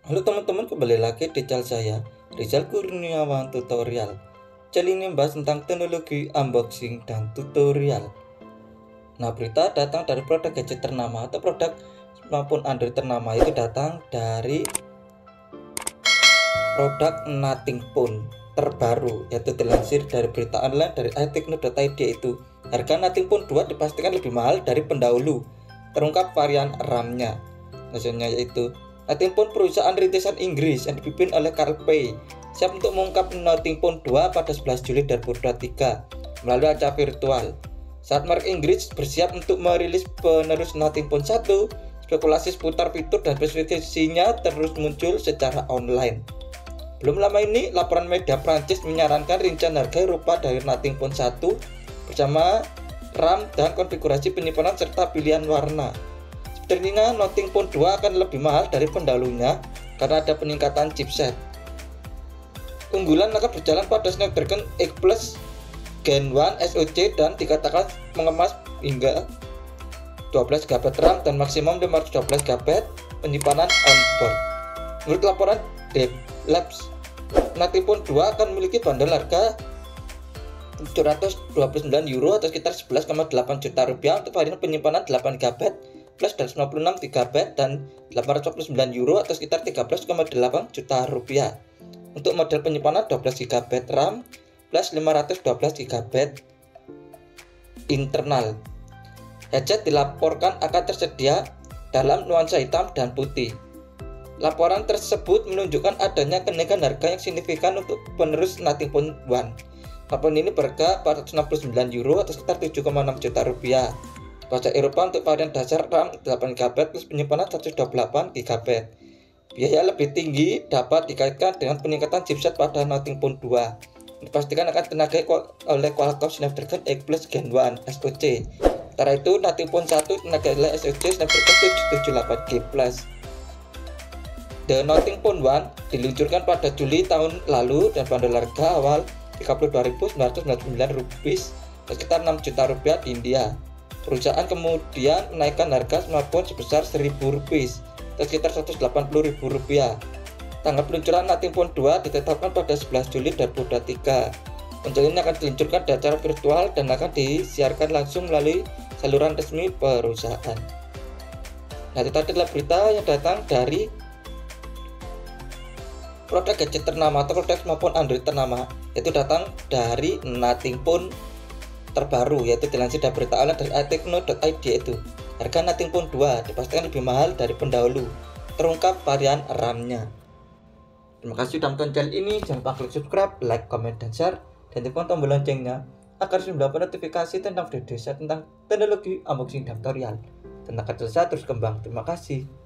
Halo teman-teman, kembali lagi di channel saya, Rizal Kurniawan Tutorial. Channel ini membahas tentang teknologi unboxing dan tutorial. Nah, berita datang dari produk gadget ternama atau produk maupun Android ternama itu datang dari produk Nothing Phone terbaru, yaitu dilansir dari berita online dari iTechno.id. Itu harga Nothing Phone 2 dipastikan lebih mahal dari pendahulu, terungkap varian RAM-nya. Maksudnya yaitu Nothing Phone, perusahaan rintisan Inggris yang dipimpin oleh Carl Pei, siap untuk mengungkap Nothing Phone 2 pada 11 Juli 2023 melalui acara virtual. Saat merek Inggris bersiap untuk merilis penerus Nothing Phone 1, spekulasi seputar fitur dan spesifikasinya terus muncul secara online. Belum lama ini, laporan media Prancis menyarankan rincian harga Eropa dari Nothing Phone 1 bersama RAM dan konfigurasi penyimpanan serta pilihan warna. Sebenarnya Nothing Phone 2 akan lebih mahal dari pendahulunya karena ada peningkatan chipset. Unggulan akan berjalan pada Snapdragon 8 Plus Gen 1 SoC dan dikatakan mengemas hingga 12 GB RAM dan maksimum 512 GB penyimpanan onboard. Menurut laporan Dev Labs, Nothing Phone 2 akan memiliki bandel harga €729 atau sekitar 11,8 juta rupiah untuk varian penyimpanan 8 GB plus dan 96 GB dan €849 atau sekitar 13,8 juta rupiah untuk model penyimpanan 12 GB RAM plus 512 GB internal. Headset dilaporkan akan tersedia dalam nuansa hitam dan putih. Laporan tersebut menunjukkan adanya kenaikan harga yang signifikan untuk penerus Nothing Phone 1. Laporan ini berharga €469 atau sekitar 7,6 juta rupiah. Bahasa Eropa untuk varian dasar RAM 8 GB plus penyimpanan 128 GB. Biaya lebih tinggi dapat dikaitkan dengan peningkatan chipset pada Nothing Phone 2. Dipastikan akan tenagai oleh Qualcomm Snapdragon 8 Plus Gen 1 SoC. Sementara itu, Nothing Phone 1 tenagai oleh SoC Snapdragon 778G+. The Nothing Phone 1 diluncurkan pada Juli tahun lalu dan bandol harga awal Rp32.999 sekitar 6 juta rupiah di India. Perusahaan kemudian menaikkan harga smartphone sebesar Rp1.000 atau sekitar Rp180.000. Tanggal peluncuran Nothing Phone 2 ditetapkan pada 11 Juli 2023. Konser ini akan diluncurkan di acara virtual dan akan disiarkan langsung melalui saluran resmi perusahaan. Nah, itu tadi adalah berita yang datang dari produk gadget ternama atau produk maupun Android ternama, yaitu datang dari Nothing Phone terbaru, yaitu dilansir dari berita online dari iTechno.id. Itu harga Nothing Phone 2 dipastikan lebih mahal dari pendahulu, terungkap varian RAM-nya. Terima kasih sudah menonton channel ini. Jangan lupa klik subscribe, like, comment, dan share, dan tekan tombol loncengnya agar mendapat notifikasi tentang video saya tentang teknologi unboxing dan tutorial tentang kecil saya terus kembang. Terima kasih.